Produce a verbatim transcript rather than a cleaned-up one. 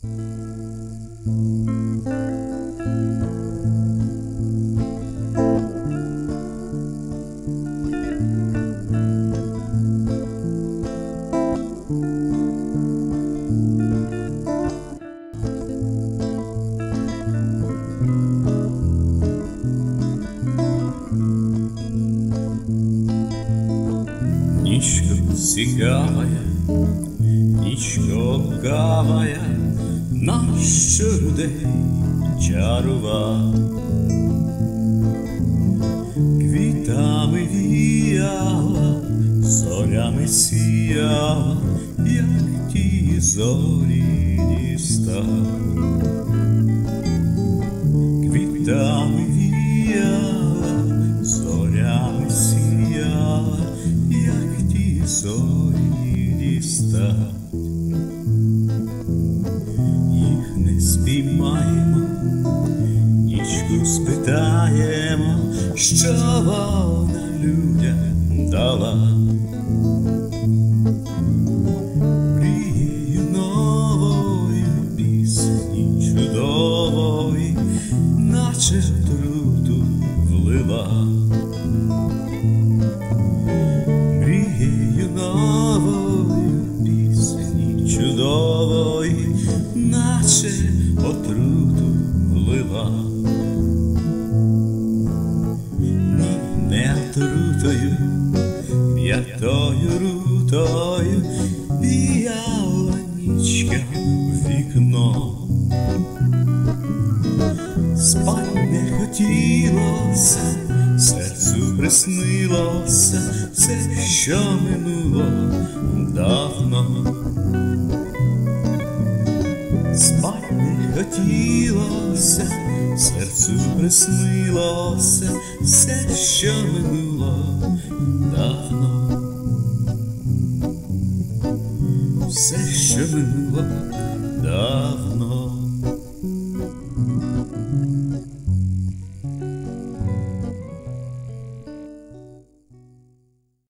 Нічка цікавая, нічка лукавая, нащо людей чарува. Квітами віяла, зорями сіяла, як ті зоряні ста. Квітами віяла, зорями сіяла, як ті зоряні ста. Їх не спіймаємо, нічку спитаємо, що вона людям дала. Мрією нової пісні чудової, наче отруту влила. Мрією нової пісні чудової, наче отруту влила. Ні, не отрутою, п'ятою рутою віяла нічка в вікно. Спать не хотілося, серцю приснилося все, що минуло давно. Спать не хотілося, серцю приснилося все, що минуло давно. Все, що минуло давно.